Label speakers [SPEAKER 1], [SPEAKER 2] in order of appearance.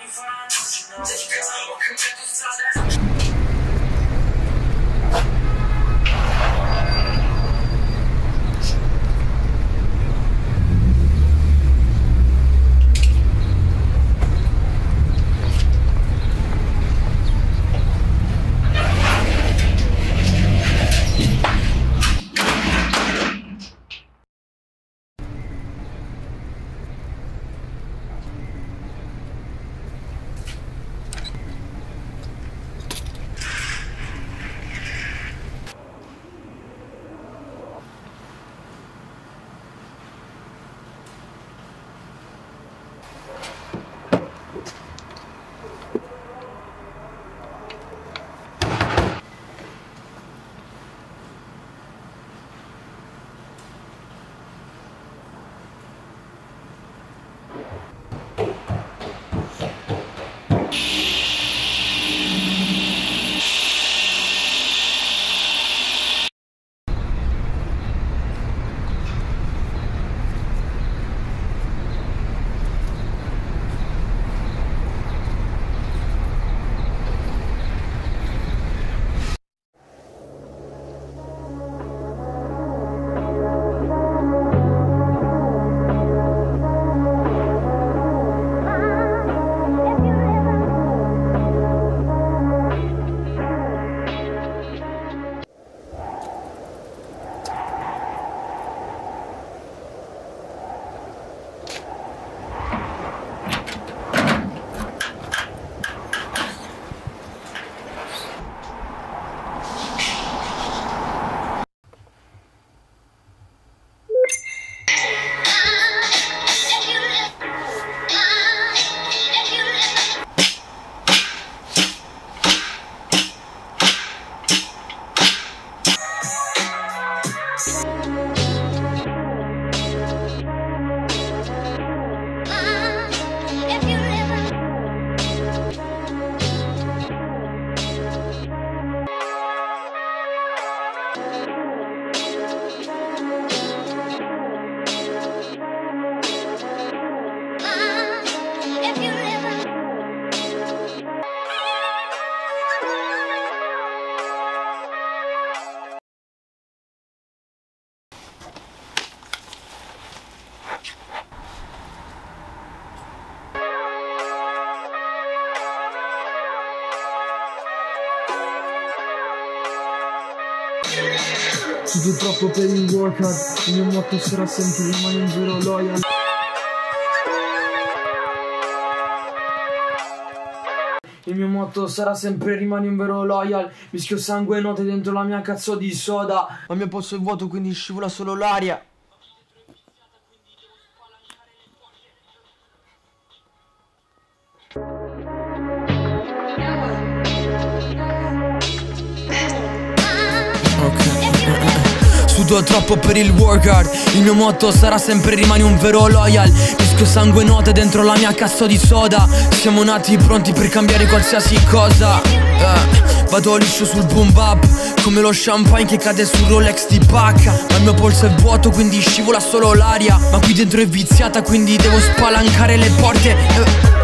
[SPEAKER 1] Studio troppo per il workout, il mio motto sarà sempre rimani un vero loyal. Il mio motto sarà sempre rimani un vero loyal. Mischio sangue e note dentro la mia cazzo di soda. Ma il mio polso è vuoto quindi scivola solo l'aria. Sudo troppo per il workout, il mio motto sarà sempre rimani un vero loyal. Mischio sangue e note dentro la mia cazzo di soda. Siamo nati pronti per cambiare qualsiasi cosa. Vado liscio sul boom bap, come lo champagne che cade sul Rolex di pacca. Ma il mio polso è vuoto quindi scivola solo l'aria. Ma qui dentro è viziata quindi devo spalancare le porte.